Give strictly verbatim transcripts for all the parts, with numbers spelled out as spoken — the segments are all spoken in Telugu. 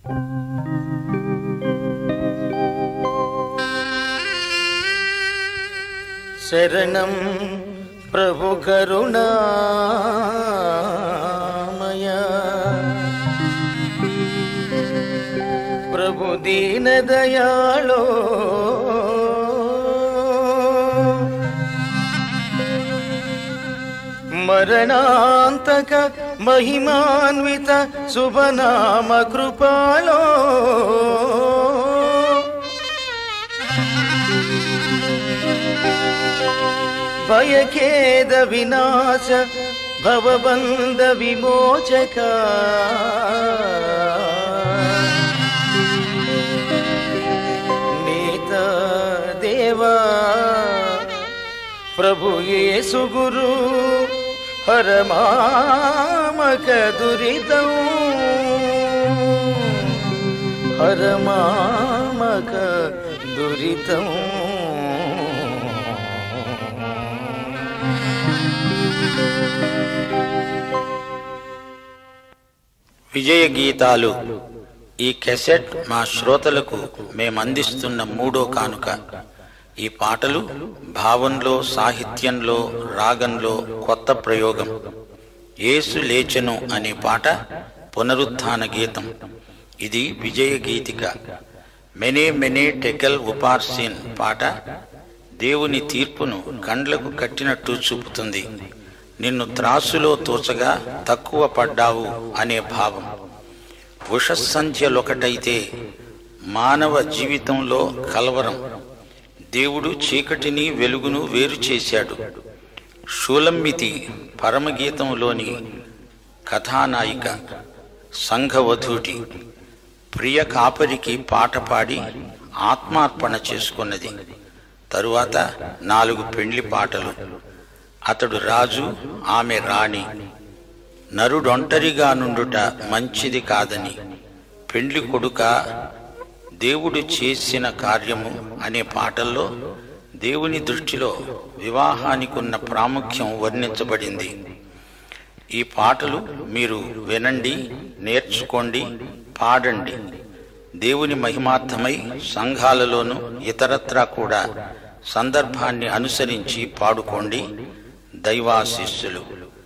శరణం ప్రభు కరుణామయ, ప్రభు దీన దయాళో, మరణాంతక మహిమాన్విత శుభనామ కృపాలో, భయఖేద వినాశ భవబంధ విమోచక, నేత దేవా ప్రభు యేసు గురు హరమామక దురితం, హరమామక దురితం. విజయ గీతాలు ఈ కెసెట్ మా శ్రోతలకు మేమందిస్తున్న మూడో కానుక. ఈ పాటలు భావంలో, సాహిత్యంలో, రాగంలో కొత్త ప్రయోగం. యేసు లేచెను అనే పాట పునరుత్థాన గీతం. ఇది విజయ గీతిక. మెనే మెనే టెకెల్ ఉపార్సిన్ పాట దేవుని తీర్పును కండ్లకు కట్టినట్టు చూపుతుంది. నిన్ను త్రాసులో తోచగా తక్కువ పడ్డావు అనే భావం. ఉషస్సంధ్యలొకటైతే మానవ జీవితంలో కలవరం. దేవుడు చీకటిని వెలుగును వేరు చేశాడు. షూలమ్మితి పరమగీతంలోని కథానాయిక, సంఘవధూటి. ప్రియ కాపరికి పాట పాడి ఆత్మార్పణ చేసుకున్నది. తరువాత నాలుగు పెండ్లి పాటలు. అతడు రాజు, ఆమె రాణి. నరుడొంటరిగా నుండుట మంచిది కాదని, పెండ్లి కొడుక దేవుడు చేసిన కార్యము అనే పాటల్లో దేవుని దృష్టిలో వివాహానికి ఉన్న ప్రాముఖ్యం వర్ణించబడింది. ఈ పాటలు మీరు వినండి, నేర్చుకోండి, పాడండి. దేవుని మహిమార్థమై సంఘాలలోనూ ఇతరత్రా కూడా సందర్భాన్ని అనుసరించి పాడుకోండి. దైవాశీస్సులు.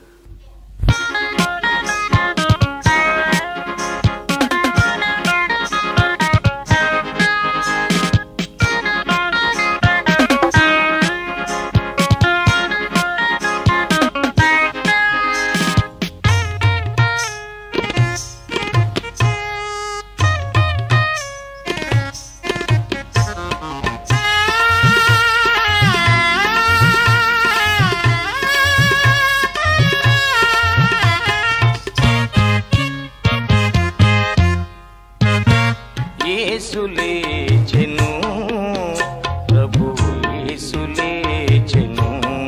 యేసులేచెను ప్రభు యేసులేచెను,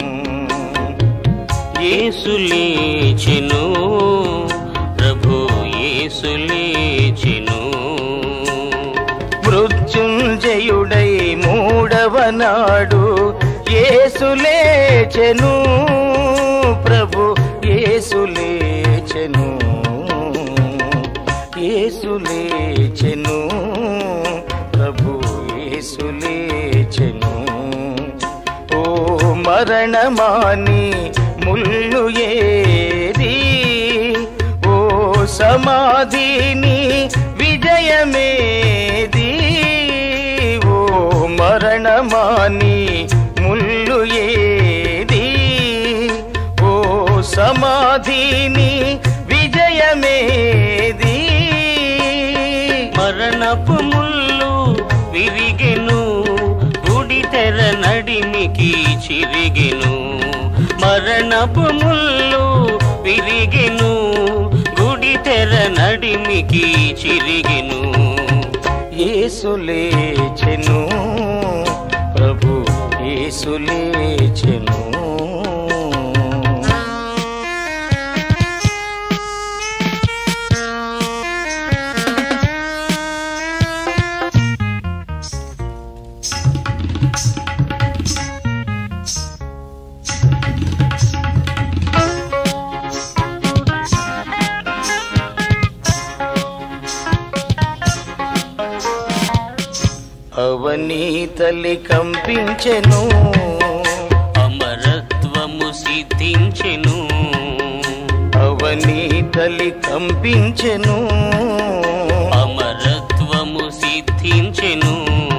యేసులేచెను ప్రభు యేసులేచెను. మృత్యుంజయుడై మూడవ నాడు యేసులేచెను ప్రభు యేసులేచెను, యేసులేచెను ప్రభు యేసులేచెను. ఓ మరణమాని ముల్లు ఏది, ఓ సమాధిని విజయమేది. ఓ మరణమాని ముల్లు ఏది, ఓ సమాధిని విజయమేది. మరణపు ముల్లు విరిగెను, గుడి తెర నడిమికి చిరిగెను. మరణపు ముల్లు విరిగెను, గుడి తెర నడిమికి చిరిగెను. యేసులేచెను ప్రభు యేసులేచెను. అవని తల్లి కంపించెను, అమరత్వము సిద్ధించెను. అవని తల్లి కంపించెను, అమరత్వము సిద్ధించెను.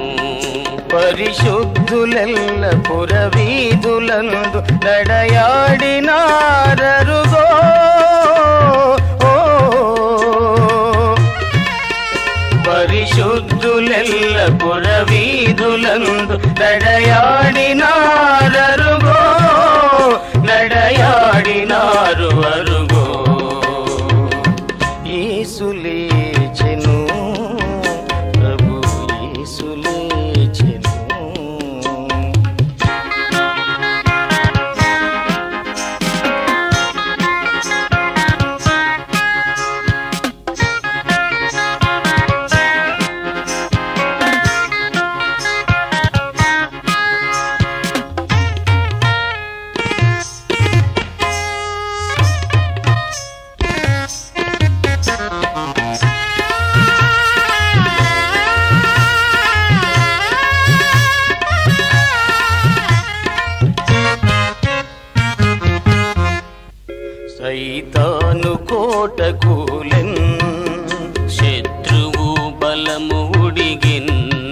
పరిశుద్ధులెల్ల పురవీధులందు నడయాడినారరుగో. పరిశుద్ధులెల్ల పురవీధులందు నడయాడినారరుగో, నడయాడినారు అరుగో. యేసు లేచెను, ప్రభు యేసు లేచెను. సైతాను కోట కూలెన్, శత్రువు బలము ఉడిగిన్.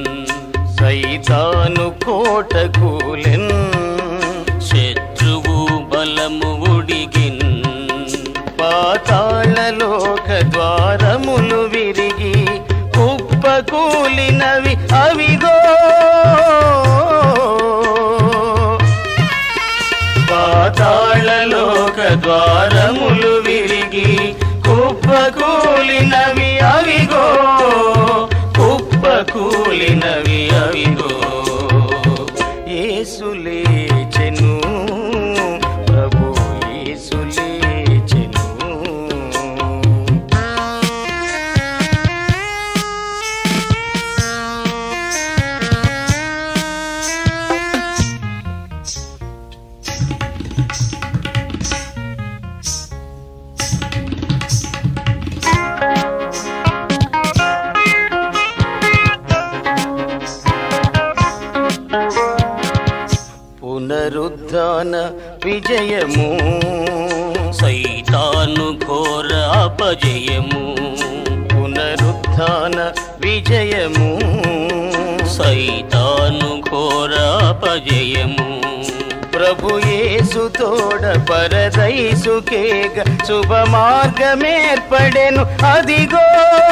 సైతాను కోట కూలెన్, శత్రువు బలము ఉడిగిన్. పాతాళలోక ద్వారములు విరిగి కుప్పకూలినవి అవిగో. పాతాళలోక ద్వారములు విరిగి కుప్పకూలినవి అవిగో, కుప్పకూలినవి అవిగో. యేసు లేచెను, ప్రభు యేసు లేచెను. పునరుద్ధాన విజయము, సైతాను ఘోర అపజయము. పునరుద్ధాన విజయము, సైతాను ఘోర అపజయము. ప్రభు యేసు తోడ పరదైసుకేగ శుభ మార్గమేర్పడెను అదిగో.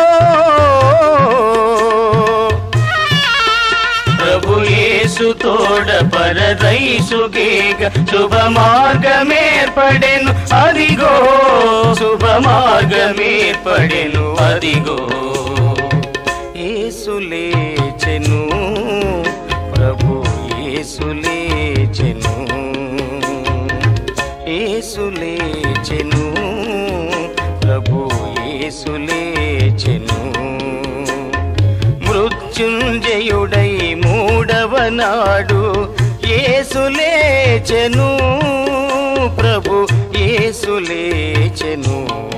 ప్రభు యేసు తోడ పరదైసుకేగ శుభ మార్గమేర్పడెను అదిగో, శుభ మార్గమేర్పడెను అదిగో. యేసు లేచెను, ప్రభు యేసు లేచెను. యేసు లేచెను, ప్రభు యేసు లేచెను. మృత్యుంజయుడై మూడవ నాడు యేసు లేచెను, ప్రభు యేసు లేచెను.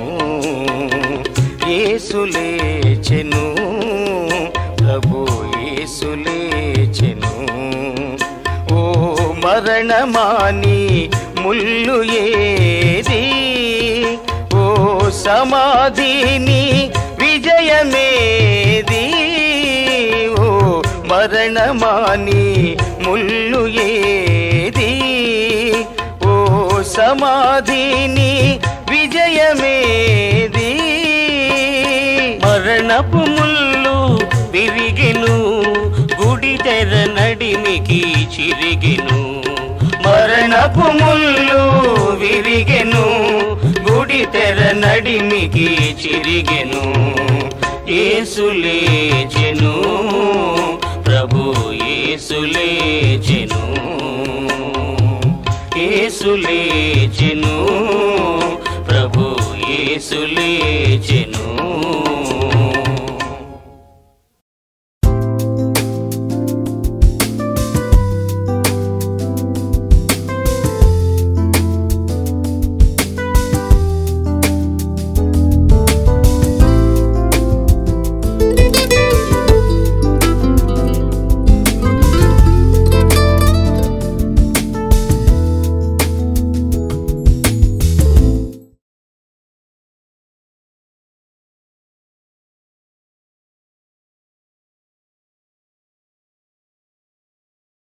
యేసు లేచెను, ప్రభు యేసు లేచెను. ఓ మరణమాని ముల్లు ఏది, ఓ సమాధిని విజయమేది. ఓ మరణమాని ముల్లు ఏది, ఓ సమాధిని విజయమేది. మరణపు ముల్లు విరిగెను, గుడి తెర నడిమికి చిరిగెను. మరణపు ముల్లు విరిగెను, గుడి తెర నడిమికి చిరిగెను. యేసు లేచెను, ప్రభు యేసు లేచెను. యేసు లేచెను, ప్రభు యేసు లేచెను.